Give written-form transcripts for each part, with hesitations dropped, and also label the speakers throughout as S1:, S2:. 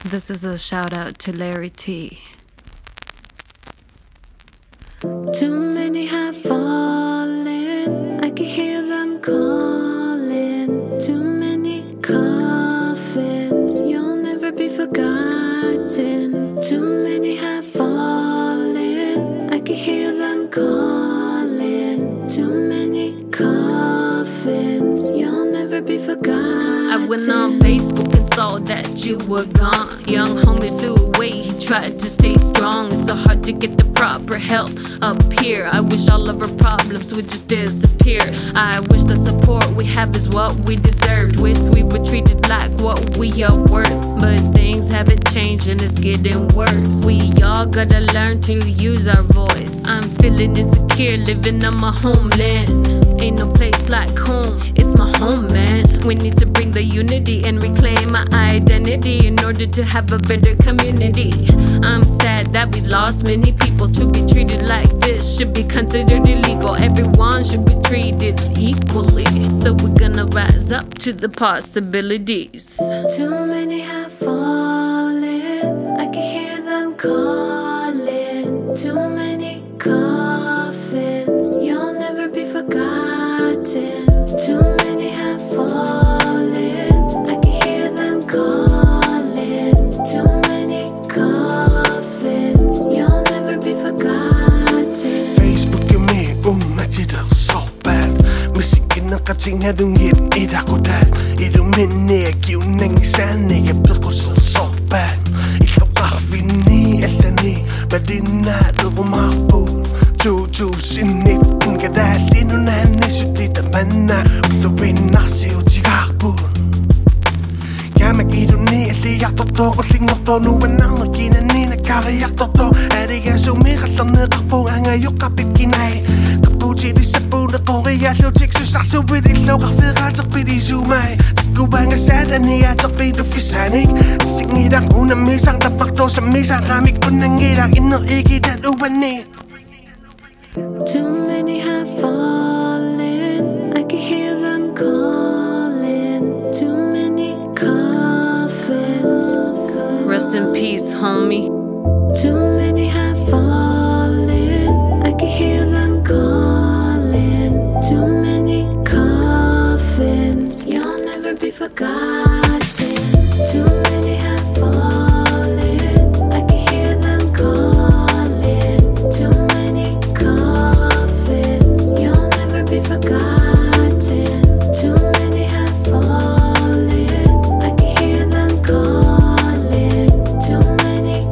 S1: This is a shout out to Larry T. Too many have fallen, I can hear them calling. Too many coffins, you'll never be forgotten. Too many have fallen, I can hear them calling. Too many coffins, you'll never be forgotten. I went on Facebook and saw that you were gone. Young homie flew away, he tried to stay strong. It's so hard to get the proper help up here. I wish all of our problems would just disappear. I wish the support we have is what we deserved. Wished we were treated like what we are worth. But things haven't changed and it's getting worse. We all gotta learn to use our voice. I'm feeling insecure living on my homeland. Ain't no place like home, it's my home, man. We need to bring the unity and reclaim my identity in order to have a better community. I'm sad that we lost many people. To be treated like this should be considered illegal. Everyone should be treated equally. So we're gonna rise up to the possibilities. Too many have fallen, I can hear them calling. Too many coffins, you'll never be forgotten. Too many have fallen, I can hear them calling. Too many coffins, you'll never be forgotten.
S2: Facebook er med umatidad so bad. Musikken og ting her du givet et akkurat. Et du minde er givning i sand ikke blevet gået so bad. Ikke rar vi ni eller ni, hvad din er du var meget på. 2019 kan der lige nu nærne sygt at man er udløbende nasi og tigarbo. Jeg mag give du ned, det jeg dog og slinger dog nu en anden gine nina kare jeg dog er det jeg så mere sådan på anger jo kapit ginai kapu til de sabune går jeg så tik så så ved det lå ved ret ved de så mig du bange satan jeg så ved du fisanik sing i der grund af misang der bagtår som misang ramik under der inden ikke der du er ned.
S1: Too many have fallen, I can hear them calling. Too many coffins. Rest in peace, homie. Too many have fallen, I can hear them calling. Too many coffins, you'll never be forgotten. Too many have fallen, I can hear them calling. Too many coffins, you'll never be forgotten. Too many have fallen, I can hear them calling. Too many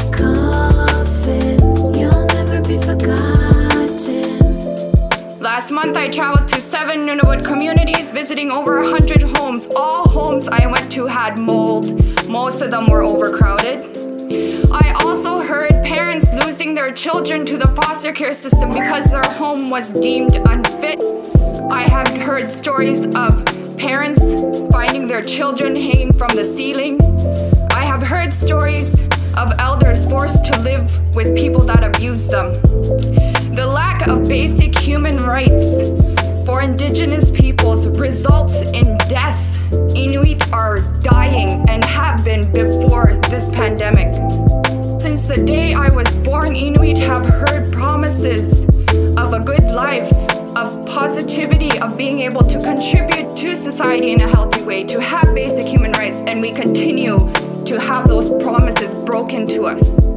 S1: coffins, you'll never be forgotten.
S3: Last month I traveled to 7 Nunavut communities, visiting over 100 homes. All homes I went to had mold. Most of them were overcrowded. I also heard parents losing their children to the foster care system because their home was deemed unfit. I have heard stories of parents finding their children hanging from the ceiling. I have heard stories of elders forced to live with people that abuse them. The lack of basic human rights for Indigenous peoples results in death. Inuit are dying and have been before this pandemic. Since the day I was born, Inuit have heard promises of a good life, of positivity, of being able to contribute to society in a healthy way, to have basic human rights, and we continue to have those promises broken to us.